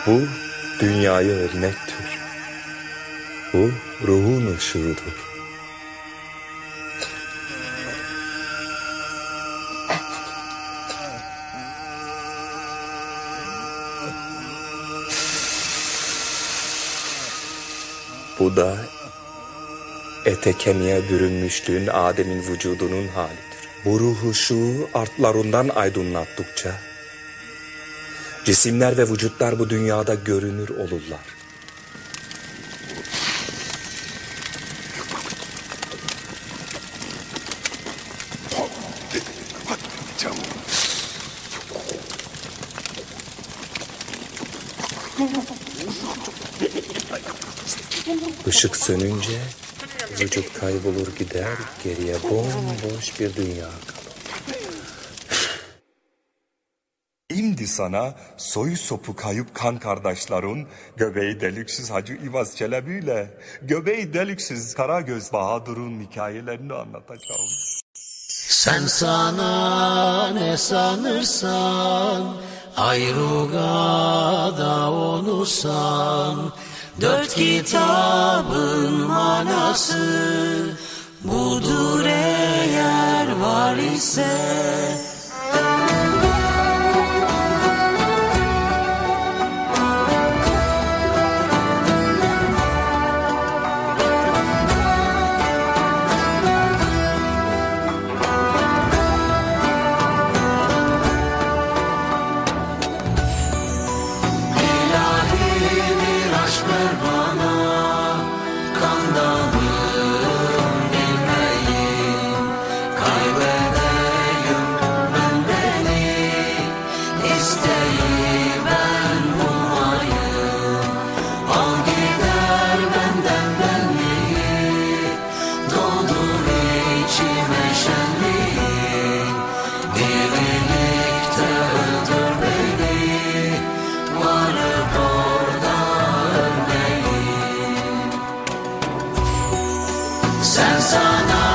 Bu dünyaya örnektir. Bu ruhun ışığıdır. Bu da ete kemiğe bürünmüşlüğün Adem'in vücudunun halidir. Bu ruh ışığı artlarından aydınlattıkça cisimler ve vücutlar bu dünyada görünür olurlar. Işık sönünce vücut kaybolur gider, geriye bomboş bir dünya kalır. Şimdi sana soy sopu kayıp kan kardeşlerin göbeği deliksiz Hacı İvaz Çelebi ile göbeği deliksiz Karagöz Bahadır'ın hikayelerini anlatacağım. Sen sana ne sanırsan, ayrugada onu san. Dört kitabın manası budur eğer var ise. Sen sana